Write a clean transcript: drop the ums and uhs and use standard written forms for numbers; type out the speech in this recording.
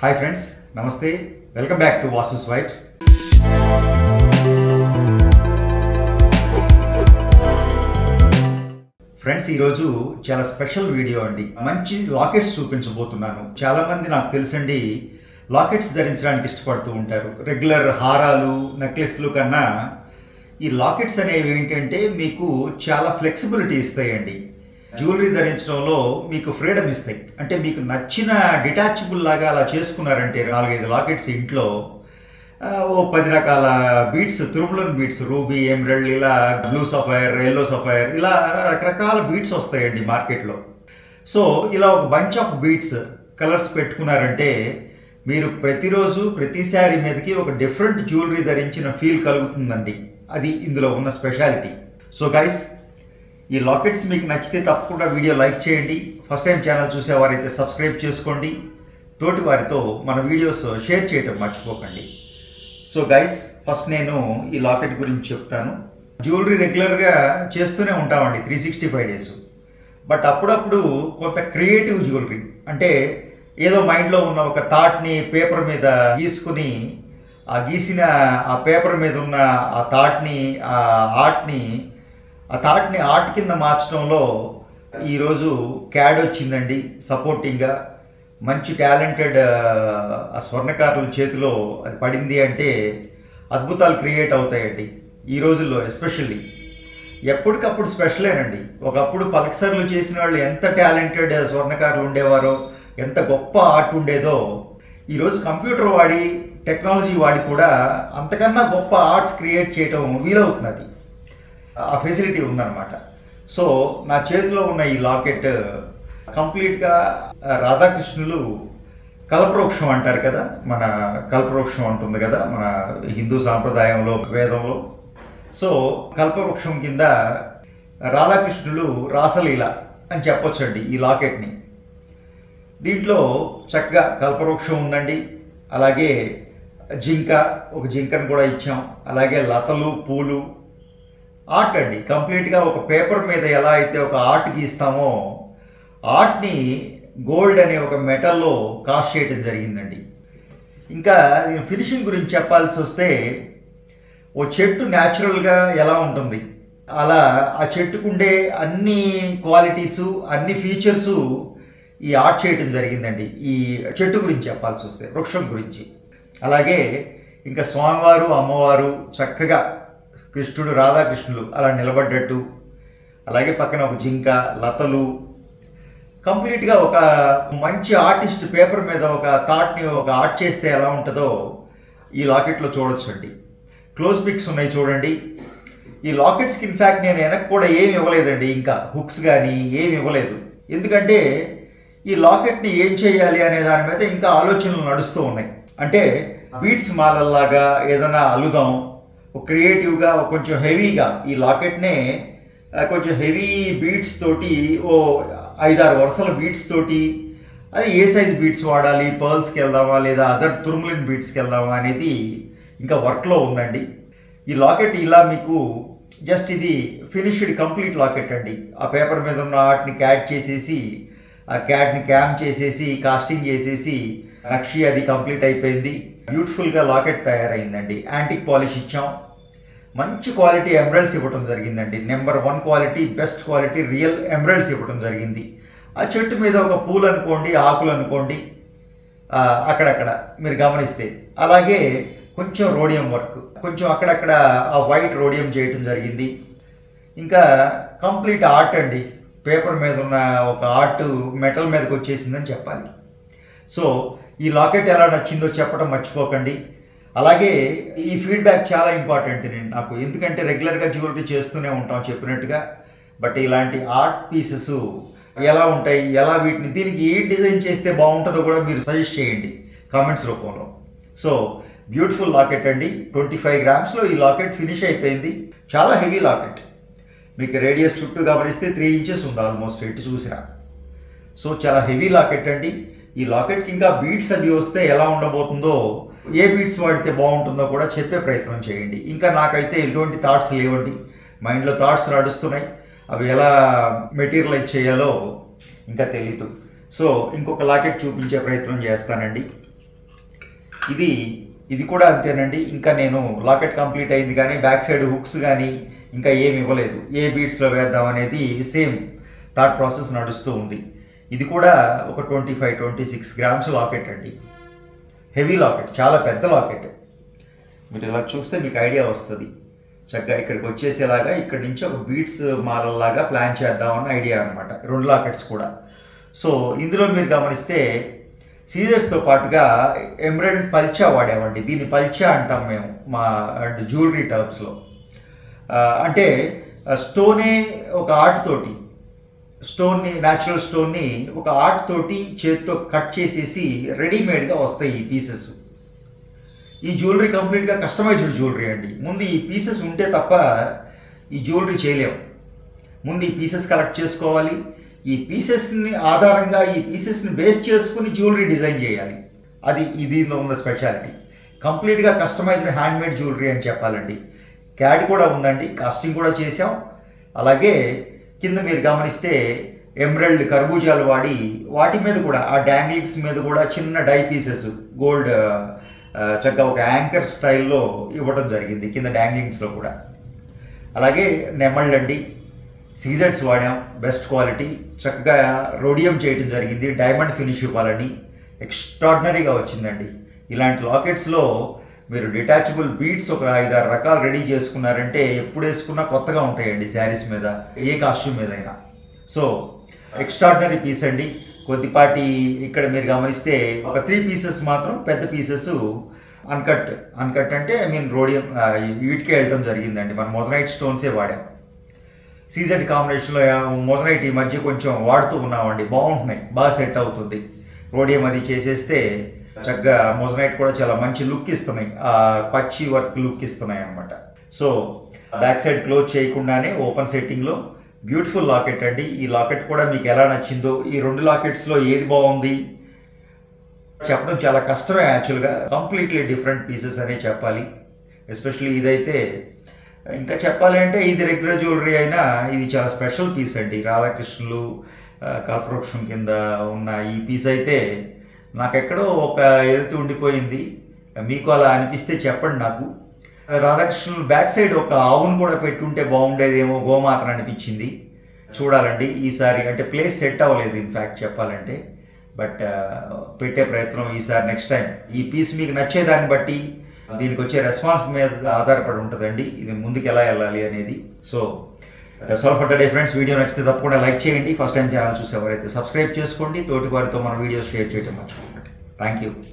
Hi friends, namaste. Welcome back to Vasu's vibes. Friends, ఈరోజు చాలా special video అండి. మంచి లాకెట్స్ చూపించబోతున్నాను. చాలామంది నాకు తెలుసండి లాకెట్స్ ధరించడానికి ఇష్టపడుతూ ఉంటారు. రెగ్యులర్ హారాలు, నెక్లెస్లు కన్నా ఈ లాకెట్స్ అనేవి ఏంటంటే మీకు చాలా ఫ్లెక్సిబిలిటీ ఇస్తాయండి. జ్యువెలరీ ధరించడంలో మీకు ఫ్రీడమ్ ఇస్తాయి. అంటే మీకు నచ్చిన డిటాచబుల్ లాగా అలా చేసుకున్నారంటే 4-5 లాకెట్స్ ఇంట్లో ఓ 10 రకాల బీట్స్, తురుములన్ బీట్స్, రూబీ, ఎమరల్డ్, ఇలా బ్లూ సఫైర్, ఎల్లో సఫైర్, ఇలా రకరకాల బీట్స్ వస్తాయండి మార్కెట్లో. సో ఇలా ఒక బంచ్ ఆఫ్ బీట్స్ కలర్స్ పెట్టుకున్నారంటే మీరు ప్రతిరోజు ప్రతి శారీ మీదకి ఒక డిఫరెంట్ జ్యువెలరీ ధరించిన ఫీల్ కలుగుతుందండి. అది ఇందులో ఉన్న స్పెషాలిటీ. సో గైస్, ఈ లాకెట్స్ మీకు నచ్చితే తప్పకుండా వీడియో లైక్ చేయండి. ఫస్ట్ టైం ఛానల్ చూసేవారైతే సబ్స్క్రైబ్ చేసుకోండి. తోటి వారితో మన వీడియోస్ షేర్ చేయటం మర్చిపోకండి. సో గైస్, ఫస్ట్ నేను ఈ లాకెట్ గురించి చెప్తాను. జ్యువెలరీ రెగ్యులర్గా చేస్తూనే ఉంటామండి 365 డేస్. బట్ అప్పుడప్పుడు కొంత క్రియేటివ్ జ్యువెలరీ, అంటే ఏదో మైండ్లో ఉన్న ఒక థాట్ని పేపర్ మీద గీసుకుని ఆ గీసిన ఆ పేపర్ మీద ఉన్న ఆ థాట్ని ఆర్ట్ కింద మార్చడంలో ఈరోజు క్యాడ్ వచ్చిందండి సపోర్టింగ్గా. మంచి టాలెంటెడ్ ఆ స్వర్ణకారుల చేతిలో అది పడింది అంటే అద్భుతాలు క్రియేట్ అవుతాయండి ఈ రోజుల్లో. ఎస్పెషల్లీ ఎప్పటికప్పుడు స్పెషలేనండి. ఒకప్పుడు పలకసర్లు చేసిన వాళ్ళు ఎంత టాలెంటెడ్ స్వర్ణకారులు ఉండేవారో, ఎంత గొప్ప ఆర్ట్ ఉండేదో, ఈరోజు కంప్యూటర్ వాడి, టెక్నాలజీ వాడి కూడా అంతకన్నా గొప్ప ఆర్ట్స్ క్రియేట్ చేయడం వీలవుతున్నది. ఆ ఫెసిలిటీ ఉందన్నమాట. సో నా చేతిలో ఉన్న ఈ లాకెట్ కంప్లీట్గా రాధాకృష్ణులు కల్పవృక్షం అంటారు కదా, మన కల్పవృక్షం ఉంటుంది కదా మన హిందూ సాంప్రదాయంలో, వేదంలో. సో కల్పవృక్షం కింద రాధాకృష్ణులు రాసలీల అని చెప్పొచ్చండి ఈ లాకెట్ని. దీంట్లో చక్కగా కల్పవృక్షం ఉందండి, అలాగే ఒక జింకను కూడా ఇచ్చాం, అలాగే లతలు, పూలు, ఆర్ట్ అండి. కంప్లీట్గా ఒక పేపర్ మీద ఎలా అయితే ఒక ఆర్ట్ గీస్తామో ఆర్ట్ని గోల్డ్ అనే ఒక మెటల్లో కాస్ట్ చేయడం జరిగిందండి. ఇంకా దీని ఫినిషింగ్ గురించి చెప్పాల్సి వస్తే, ఓ చెట్టు న్యాచురల్గా ఎలా ఉంటుంది అలా ఆ చెట్టుకుండే అన్ని క్వాలిటీసు, అన్ని ఫీచర్సు ఈ ఆర్ట్ చేయడం జరిగిందండి. ఈ చెట్టు గురించి చెప్పాల్సి వస్తే, వృక్షం గురించి. అలాగే ఇంకా స్వామివారు, అమ్మవారు చక్కగా కృష్ణుడు, రాధాకృష్ణులు అలా నిలబడ్డట్టు, అలాగే పక్కన ఒక జింక, లతలు, కంప్లీట్గా ఒక మంచి ఆర్టిస్ట్ పేపర్ మీద ఒక థాట్ని ఒక ఆర్ట్ చేస్తే ఎలా ఉంటుందో ఈ లాకెట్లో చూడొచ్చండి. క్లోజ్ పిక్స్ ఉన్నాయి చూడండి. ఈ లాకెట్స్కి ఇన్ఫ్యాక్ట్ నేను వెనక్కి కూడా ఏమి ఇవ్వలేదండి, ఇంకా హుక్స్ కానీ ఏమి ఇవ్వలేదు. ఎందుకంటే ఈ లాకెట్ని ఏం చేయాలి అనే దాని మీద ఇంకా ఆలోచనలు నడుస్తూ ఉన్నాయి. అంటే బీట్స్ మాలల్లాగా ఏదైనా అల్లుదాం, క్రియేటివ్గా కొంచెం హెవీగా ఈ లాకెట్నే కొంచెం హెవీ బీట్స్ తోటి, ఓ 5-6 వరుసల బీట్స్ తోటి, అది ఏ సైజ్ బీట్స్ వాడాలి, పర్ల్స్కి వెళ్దామా లేదా అదర్ తురుములిన్ బీట్స్కి వెళ్దామా అనేది ఇంకా వర్క్లో ఉందండి. ఈ లాకెట్ ఇలా మీకు జస్ట్ ఇది ఫినిష్డ్ కంప్లీట్ లాకెట్ అండి. ఆ పేపర్ మీద ఉన్న ఆర్ట్ని క్యాడ్ చేసేసి, ఆ క్యాడ్ని క్యామ్ చేసేసి, కాస్టింగ్ చేసేసి, నక్షి అది కంప్లీట్ అయిపోయింది. బ్యూటిఫుల్గా లాకెట్ తయారైందండి. యాంటిక్ పాలిష్ ఇచ్చాం, మంచి క్వాలిటీ ఎమరల్డ్స్ ఇవ్వడం జరిగిందండి. Number 1 quality, best quality real emeralds ఇవ్వడం జరిగింది. ఆ చెట్టు మీద ఒక పూలు అనుకోండి, ఆకులు అనుకోండి, అక్కడక్కడ మీరు గమనిస్తే, అలాగే కొంచెం రోడియం వర్క్, కొంచెం అక్కడక్కడ ఆ వైట్ రోడియం చేయటం జరిగింది. ఇంకా కంప్లీట్ ఆర్ట్ అండి. పేపర్ మీద ఉన్న ఒక ఆర్ట్ మెటల్ మీదకి వచ్చేసిందని చెప్పాలి. సో ఈ లాకెట్ ఎలా నచ్చిందో చెప్పడం మర్చిపోకండి. అలాగే ఈ ఫీడ్బ్యాక్ చాలా ఇంపార్టెంట్ నాకు, ఎందుకంటే రెగ్యులర్గా జ్యువెలరీ చేస్తూనే ఉంటాం చెప్పినట్టుగా. బట్ ఇలాంటి ఆర్ట్ పీసెస్ ఎలా ఉంటాయి, ఎలా వీటిని, దీనికి ఏ డిజైన్ చేస్తే బాగుంటుందో కూడా మీరు సజెస్ట్ చేయండి కామెంట్స్ రూపంలో. సో బ్యూటిఫుల్ లాకెట్ అండి. 25 గ్రామ్స్లో ఈ లాకెట్ ఫినిష్ అయిపోయింది. చాలా హెవీ లాకెట్. మీకు రేడియస్ చుట్టూ గమనిస్తే 3 ఇంచెస్ ఉంది ఆల్మోస్ట్, ఎటు చూసినా. సో చాలా హెవీ లాకెట్ అండి. ఈ లాకెట్కి ఇంకా బీట్స్ అవి వస్తే ఎలా ఉండబోతుందో, ఏ బీట్స్ వాడితే బాగుంటుందో కూడా చెప్పే ప్రయత్నం చేయండి. ఇంకా నాకైతే ఎటువంటి థాట్స్ లేవండి, మైండ్లో థాట్స్ నడుస్తున్నాయి. అవి ఎలా మెటీరియలైజ్ చేయాలో ఇంకా తెలీదు. సో ఇంకొక లాకెట్ చూపించే ప్రయత్నం చేస్తానండి. ఇది కూడా అంతేనండి. ఇంకా నేను లాకెట్ కంప్లీట్ అయింది కానీ బ్యాక్ సైడ్ హుక్స్ కానీ ఇంకా ఏమి ఇవ్వలేదు. ఏ బీట్స్లో వేద్దాం అనేది సేమ్ థాట్ ప్రాసెస్ నడుస్తూ ఉంది. ఇది కూడా ఒక 25-26 గ్రామ్స్ లాకెట్ అండి. హెవీ లాకెట్, చాలా పెద్ద లాకెట్. మీరు ఇలా చూస్తే మీకు ఐడియా వస్తుంది. చక్కగా ఇక్కడికి వచ్చేసేలాగా ఇక్కడి నుంచి ఒక బీట్స్ మాలలాగా ప్లాన్ చేద్దామన్న ఐడియా అనమాట. 2 లాకెట్స్ కూడా. సో ఇందులో మీరు గమనిస్తే సీజర్స్తో పాటుగా ఎమరల్డ్ పల్చా వాడామండి. దీన్ని పల్చా అంటాం మేము మా జ్యువెలరీ టర్మ్స్లో. అంటే స్టోనే ఒక ఆర్ట్ తోటి, స్టోన్ని, న్యాచురల్ స్టోన్ని ఒక ఆర్ట్ తోటి చేతితో కట్ చేసేసి రెడీమేడ్గా వస్తాయి ఈ పీసెస్. ఈ జ్యువెలరీ కంప్లీట్గా కస్టమైజ్డ్ జ్యువెలరీ అండి. ముందు ఈ పీసెస్ ఉంటే తప్ప ఈ జ్యువెలరీ చేయలేము. ముందు ఈ పీసెస్ కలెక్ట్ చేసుకోవాలి. ఈ పీసెస్ని ఆధారంగా ఈ పీసెస్ని బేస్ చేసుకుని జ్యువెలరీ డిజైన్ చేయాలి. దీనిలో ఉన్న స్పెషాలిటీ. కంప్లీట్గా కస్టమైజ్డ్ హ్యాండ్మేడ్ జ్యువెలరీ అని చెప్పాలండి. క్యాడ్ కూడా ఉందండి, కాస్టింగ్ కూడా చేసాం. అలాగే కింద మీరు గమనిస్తే ఎమరల్డ్ కర్బూజాలు వాడి వాటి మీద కూడా ఆ డాంగ్లింగ్స్ మీద కూడా చిన్న డై పీసెస్ గోల్డ్ చక్కగా ఒక యాంకర్ స్టైల్లో ఇవ్వడం జరిగింది కింద డాంగ్లింగ్స్లో కూడా. అలాగే నెమళ్ళు అండి, సీజర్స్ వాడాం, బెస్ట్ క్వాలిటీ. చక్కగా రోడియం చేయడం జరిగింది, డైమండ్ ఫినిష్ ఇవ్వాలని. ఎక్స్ట్రాడినరీగా వచ్చిందండి. ఇలాంటి లాకెట్స్లో మీరు డిటాచబుల్ బీట్స్ ఒక 5-6 రకాలు రెడీ చేసుకున్నారంటే ఎప్పుడు వేసుకున్నా కొత్తగా ఉంటాయండి శారీస్ మీద, ఏ కాస్ట్యూమ్ మీద అయినా. సో ఎక్స్ట్రాడినరీ పీస్ అండి. కొద్దిపాటి ఇక్కడ మీరు గమనిస్తే ఒక 3 పీసెస్ మాత్రం పెద్ద పీసెస్ అన్కట్ అంటే రోడియం వీటికే వెళ్ళడం జరిగిందండి. మనం మొజనైట్ స్టోన్సే వాడాం. సీజెడ్ కాంబినేషన్లో మొజనైట్ ఈ మధ్య కొంచెం వాడుతూ ఉన్నామండి. బాగుంటున్నాయి, బాగా సెట్ అవుతుంది. రోడియం అది చేసేస్తే చక్కగా మొజనైట్ కూడా చాలా మంచి లుక్ ఇస్తున్నాయి, పచ్చి వర్క్ లుక్ ఇస్తున్నాయి అనమాట. సో బ్యాక్ సైడ్ క్లోజ్ చేయకుండానే ఓపెన్ సెట్టింగ్లో బ్యూటిఫుల్ లాకెట్ అండి. ఈ లాకెట్ కూడా మీకు ఎలా నచ్చిందో, ఈ 2 లాకెట్స్లో ఏది బాగుంది చెప్పడం చాలా కష్టమే యాక్చువల్గా. కంప్లీట్లీ డిఫరెంట్ పీసెస్ అనే చెప్పాలి. ఎస్పెషల్లీ ఇదైతే ఇంకా చెప్పాలి అంటే ఇది రెగ్యులర్ జ్యువెలరీ అయినా ఇది చాలా స్పెషల్ పీస్ అండి. రాధాకృష్ణులు కల్పవృక్షం కింద ఉన్న ఈ పీస్ అయితే నాకెక్కడో ఒక ఎదుతూ ఉండిపోయింది. మీకు అలా అనిపిస్తే చెప్పండి నాకు. రాధాకృష్ణులు బ్యాక్ సైడ్ ఒక ఆవును కూడా పెట్టుంటే బాగుండేదేమో, గోమాతను అనిపించింది. చూడాలండి ఈసారి. అంటే ప్లేస్ సెట్ అవ్వలేదు ఇన్ఫ్యాక్ట్ చెప్పాలంటే. బట్ పెట్టే ప్రయత్నం ఈసారి, నెక్స్ట్ టైం. ఈ పీస్ మీకు నచ్చేదాన్ని బట్టి దీనికి వచ్చే రెస్పాన్స్ మీద ఆధారపడి ఉంటుందండి ఇది ముందుకు ఎలా వెళ్ళాలి అనేది. So that's all for the day friends. Video నచ్చితే తప్పకుండా లైక్ చేయండి. ఫస్ట్ టైం ఛానల్ చూసేవారైతే సబ్స్క్రైబ్ చేసుకోండి. తోటి వారితో మన వీడియోస్ షేర్ చేయడం మర్చిపోకండి. Thank you.